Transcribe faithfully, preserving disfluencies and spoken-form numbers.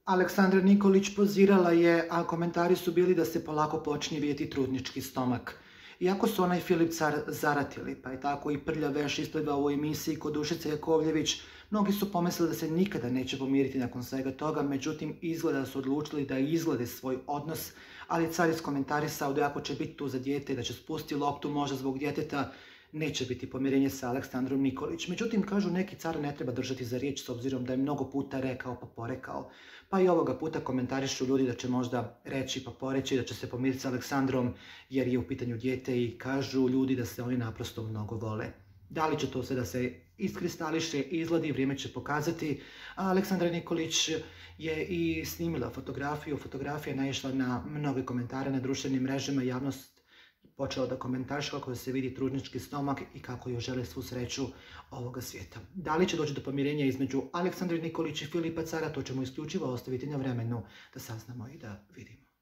Aleksandra Nikolić pozirala je, a komentari su bili da se polako počinje vidjeti trudnički stomak. Iako su ona i Filip Car zaratili, pa je tako i prljav veš isplivao u emisiji kod Dušice Jakovljević, mnogi su pomislili da se nikada neće pomiriti nakon svega toga, međutim izgleda da su odlučili da izglede svoj odnos, ali Car je komentarisao da ako će biti tu za dijete, da će spustiti loptu možda zbog djeteta, neće biti pomirenje sa Aleksandrom Nikolić. Međutim, kažu neki, Car ne treba držati za riječ s obzirom da je mnogo puta rekao pa porekao. Pa i ovoga puta komentarišu ljudi da će možda reći pa poreći, da će se pomiriti sa Aleksandrom jer je u pitanju dijete i kažu ljudi da se oni naprosto mnogo vole. Da li će to sve da se iskristališe, izgledi, vrijeme će pokazati. A Aleksandra Nikolić je i snimila fotografiju. Fotografija je naišla na mnoge komentare na društvenim mrežama, javnost počela da komentariše kako se vidi trudnički stomak i kako joj žele svu sreću ovoga svijeta. Da li će doći do pomirenja između Aleksandre Nikolić i Filipa Cara, to ćemo isključivo ostaviti na vremenu da saznamo i da vidimo.